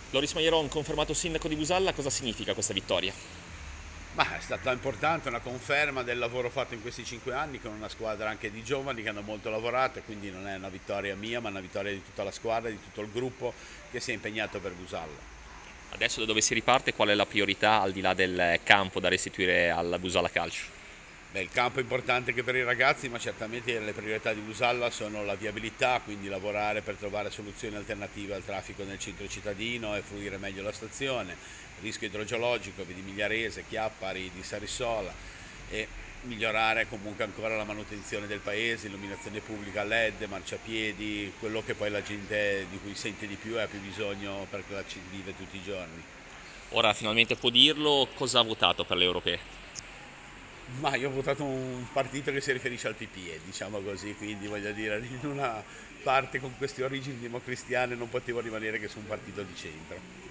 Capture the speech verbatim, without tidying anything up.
Loris Mairon, confermato sindaco di Busalla, cosa significa questa vittoria? Ma è stata importante, una conferma del lavoro fatto in questi cinque anni con una squadra anche di giovani che hanno molto lavorato, e quindi non è una vittoria mia ma una vittoria di tutta la squadra, di tutto il gruppo che si è impegnato per Busalla. Adesso da dove si riparte, qual è la priorità al di là del campo da restituire al Busalla Calcio? Beh, il campo è importante anche per i ragazzi, ma certamente le priorità di Busalla sono la viabilità, quindi lavorare per trovare soluzioni alternative al traffico nel centro cittadino e fruire meglio la stazione, rischio idrogeologico, vedi Migliarese, Chiappari, di Sarissola, e migliorare comunque ancora la manutenzione del paese, illuminazione pubblica a L E D, marciapiedi, quello che poi la gente di cui sente di più e ha più bisogno perché la ci vive tutti i giorni. Ora finalmente può dirlo, cosa ha votato per le europee? Ma io ho votato un partito che si riferisce al P P E, diciamo così, quindi voglio dire, in una parte con queste origini democristiane non potevo rimanere che su un partito di centro.